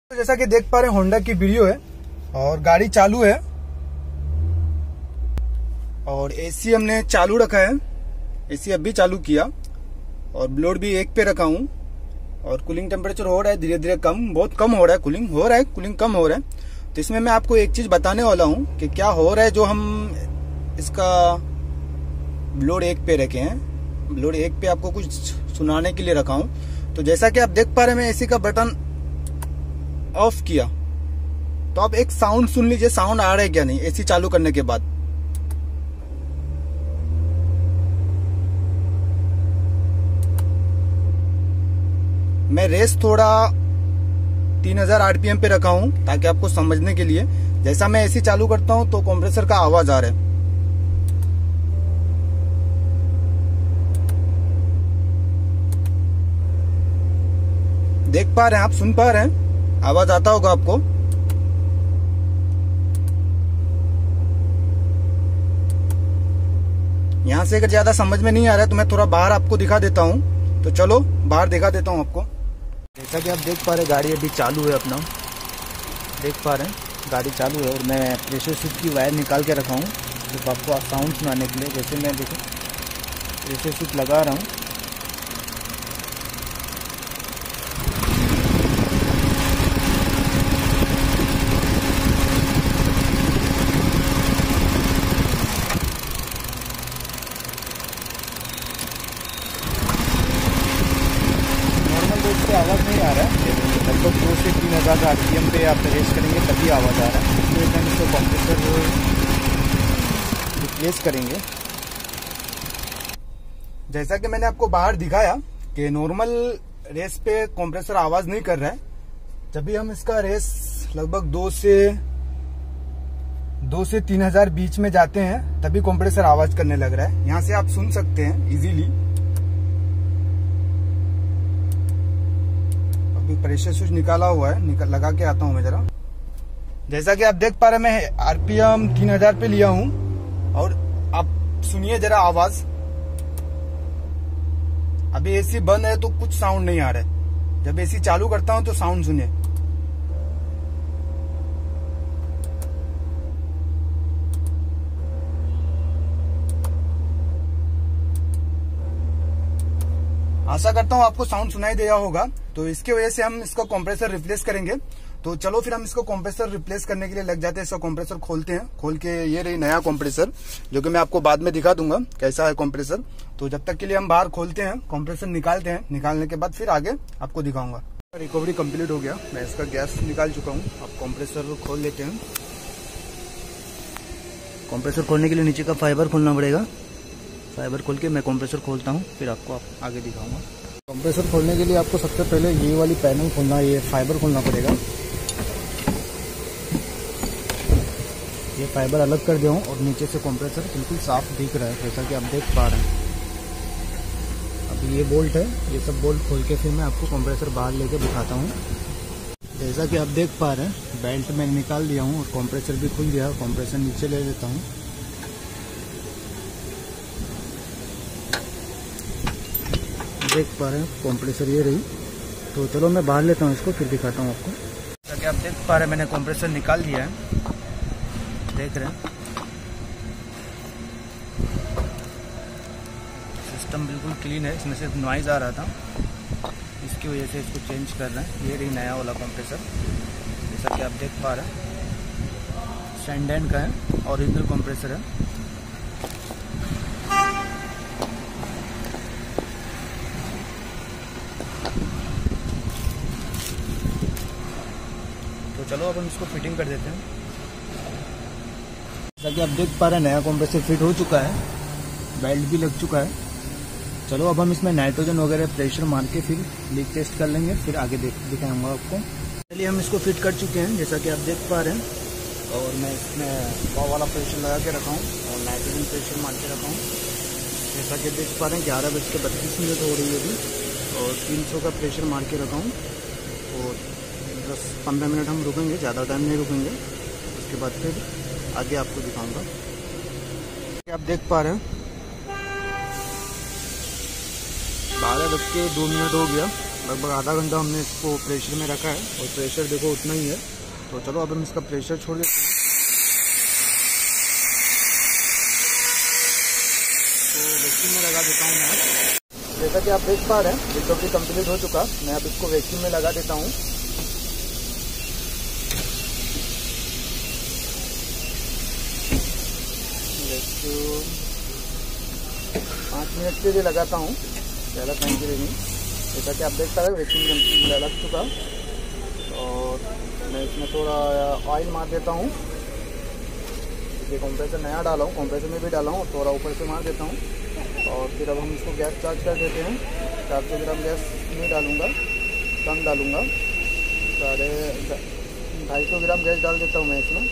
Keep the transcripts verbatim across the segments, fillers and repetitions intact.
तो जैसा कि देख पा रहे हैं होंडा की वीडियो है और गाड़ी चालू है और एसी हमने चालू रखा है। एसी अभी चालू किया और ब्लोड भी एक पे रखा हूँ और कूलिंग टेम्परेचर हो रहा है धीरे धीरे कम, बहुत कम हो रहा है, कूलिंग हो रहा है कूलिंग कम हो रहा है। तो इसमें मैं आपको एक चीज बताने वाला हूँ कि क्या हो रहा है। जो हम इसका ब्लोड एक पे रखे हैं, ब्लोड एक पे आपको कुछ सुनाने के लिए रखा हूँ। तो जैसा कि आप देख पा रहे हैं मैं एसी का बटन ऑफ किया तो आप एक साउंड सुन लीजिए, साउंड आ रहा है क्या नहीं एसी चालू करने के बाद। मैं रेस थोड़ा तीन हज़ार आरपीएम पे रखा हूं ताकि आपको समझने के लिए। जैसा मैं एसी चालू करता हूं तो कंप्रेसर का आवाज आ रहा है। देख पा रहे हैं आप, सुन पा रहे हैं, आवाज आता होगा आपको। यहां से अगर ज्यादा समझ में नहीं आ रहा है तो मैं थोड़ा बाहर आपको दिखा देता हूं। तो चलो बाहर दिखा देता हूं आपको। जैसा कि आप देख पा रहे हैं गाड़ी अभी चालू है अपना, देख पा रहे हैं गाड़ी चालू है और मैं प्रेशर स्विच की वायर निकाल के रखा हूँ सिर्फ आपको साउंड सुनाने के लिए। जैसे मैं देखो प्रेशर स्विच लगा रहा हूँ, आवाज़ नहीं आ रहा है। लगभग दो से तीन हज़ार आरपीएम पे आप रेस करेंगे तभी आवाज़ आ रहा है। इसलिए हम इसको कंप्रेसर रिप्लेस करेंगे। जैसा कि मैंने आपको बाहर दिखाया कि नॉर्मल रेस पे कंप्रेसर आवाज़ नहीं कर रहा है। जब भी हम इसका रेस लगभग दो से दो से तीन हज़ार बीच में जाते हैं तभी कंप्रेसर आवाज़ करने लग रहा है। यहाँ से आप सुन सकते हैं इजीली। प्रेशर स्विच निकाला हुआ है, निकल लगा के आता हूं मैं जरा। जैसा कि आप देख पा रहे हैं मैं आरपीएम तीन हज़ार पे लिया हूं और आप सुनिए जरा आवाज। अभी एसी बंद है तो कुछ साउंड नहीं आ रहा है। जब एसी चालू करता हूं तो साउंड सुनिए। आशा करता हूं आपको साउंड सुनाई दिया होगा। तो इसके वजह से हम इसका कंप्रेसर रिप्लेस करेंगे। तो चलो फिर हम इसको कंप्रेसर रिप्लेस करने के लिए लग जाते हैं। इसका कंप्रेसर खोलते हैं। खोल के ये रही नया कंप्रेसर जो कि मैं आपको बाद में दिखा दूंगा कैसा है कंप्रेसर। तो जब तक के लिए हम बाहर खोलते हैं, कंप्रेसर निकालते हैं। निकालने के बाद फिर आगे आपको दिखाऊंगा। रिकवरी कंप्लीट हो गया, मैं इसका गैस निकाल चुका हूँ। अब कंप्रेसर खोल लेते हैं। कंप्रेसर खोलने के लिए नीचे का फाइबर खोलना पड़ेगा। फाइबर खोल के मैं कंप्रेसर खोलता हूँ, फिर आपको आप आगे दिखाऊंगा। कंप्रेसर खोलने के लिए आपको सबसे पहले ये वाली पैनल खोलना, ये फाइबर खोलना पड़ेगा। ये फाइबर अलग कर दिया हूँ और नीचे से कंप्रेसर बिल्कुल साफ दिख रहा है जैसा कि आप देख पा रहे हैं। अभी ये बोल्ट है, ये सब बोल्ट खोल के फिर मैं आपको कंप्रेसर बाहर लेके दिखाता हूँ। जैसा कि आप देख पा रहे हैं बेल्ट मैंने निकाल दिया हूँ और कंप्रेसर भी खुल गया। कंप्रेसर नीचे ले लेता हूँ। देख पा रहे हैं कंप्रेसर ये रही। तो चलो मैं बाहर लेता हूँ इसको, फिर दिखाता हूँ आपको। जैसा कि आप देख पा रहे हैं मैंने कंप्रेसर निकाल दिया है, देख रहे हैं। सिस्टम बिल्कुल क्लीन है, इसमें सिर्फ नॉइज आ रहा था, इसकी वजह से इसको चेंज कर रहे हैं। ये रही नया वाला कंप्रेसर जैसा कि आप देख पा रहे हैं। सैंडेन का है, ओरिजिनल कंप्रेसर है। तो चलो अब हम इसको फिटिंग कर देते हैं। जैसा कि आप देख पा रहे हैं नया कंप्रेसर फिट हो चुका है, बेल्ट भी लग चुका है। चलो अब हम इसमें नाइट्रोजन वगैरह प्रेशर मार के फिर लीक टेस्ट कर लेंगे, फिर आगे देख दिखाऊंगा आपको। चलिए हम इसको फिट कर चुके हैं जैसा कि आप देख पा रहे हैं। और मैं इसमें पाव वाला प्रेशर लगा के रखा हूँ और नाइट्रोजन प्रेशर मार के रखा हूँ। जैसा कि देख पा रहे हैं ग्यारह बज के बत्तीस मिनट हो रही है अभी और तीन सौ का प्रेशर मार के रखा हूँ। और दस पंद्रह मिनट हम रुकेंगे, ज़्यादा टाइम नहीं रुकेंगे। उसके बाद फिर आगे आपको दिखाऊंगा। आप देख पा रहे हैं बारह बज के दो मिनट हो गया, लगभग आधा घंटा हमने इसको प्रेशर में रखा है और प्रेशर देखो उतना ही है। तो चलो अब हम इसका प्रेशर छोड़ देते हैं। तो वैक्यूम में लगा देता हूँ मैं। जैसा कि आप देख पा रहे हैं रिकवरी कंप्लीट हो चुका। मैं अब इसको वैक्यूम में लगा देता हूँ। पाँच मिनट के लिए लगाता हूँ, ज़्यादा टाइम के लिए नहीं। जैसा कि आप देख पा रहे हैं वैक्यूम लग चुका और मैं इसमें थोड़ा ऑयल मार देता हूँ। ये कंप्रेसर नया डाला हूँ, कंप्रेसर में भी डाला हूँ, थोड़ा ऊपर से मार देता हूँ। और फिर अब हम इसको गैस चार्ज कर देते हैं। चार सौ ग्राम गैस नहीं डालूँगा, कम डालूँगा, साढ़े ढाई सौ ग्राम गैस डाल देता हूँ मैं इसमें।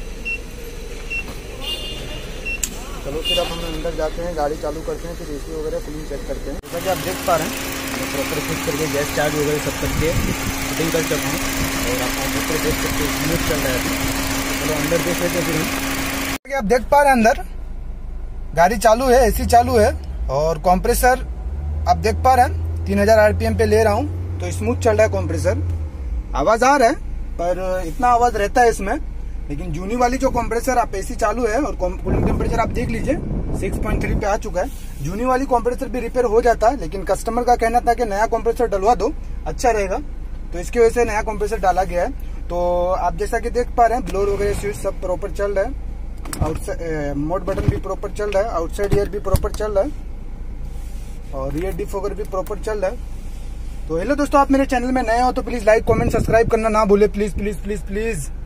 चलो फिर अब हम अंदर जाते हैं, गाड़ी चालू करते हैं, फिर एसी वगैरह कूलिंग चेक करते हैं। जैसा कि आप देख पा रहे हैं मैं प्रॉपर फिट करके गैस चार्ज वगैरह सब करके फिटिंग कर चुका हूँ और आप अंदर देख सकते हैं स्मूथ चल रहा है। चलो अंदर देख लेते हैं फिर हम। आप देख पा रहे हैं अंदर गाड़ी चालू है, एसी चालू है और कॉम्प्रेसर आप देख पा रहे हैं तीन हजार आरपीएम पे ले रहा हूँ तो स्मूथ चल रहा है कॉम्प्रेसर। आवाज आ रहा है पर इतना आवाज रहता है इसमें, लेकिन जूनी वाली जो कंप्रेसर आप एसी चालू है और कूलिंग टेम्परेचर आप देख लीजिए छह पॉइंट तीन पे आ चुका है। जूनी वाली कंप्रेसर भी रिपेयर हो जाता है, लेकिन कस्टमर का कहना था कि नया कंप्रेसर डलवा दो अच्छा रहेगा, तो इसकी वजह से नया कंप्रेसर डाला गया है। तो आप जैसा कि देख पा रहे हैं ब्लोर वगैरह स्विच सब प्रॉपर चल रहा है, आउटसाइड मोड बटन भी प्रॉपर चल रहा है, आउटसाइड एयर भी प्रॉपर चल रहा है और रियर डिफॉगर भी प्रॉपर चल रहा है। तो हेलो दोस्तों, आप मेरे चैनल में नए हो तो प्लीज लाइक कमेंट सब्सक्राइब करना ना भूले, प्लीज प्लीज प्लीज प्लीज।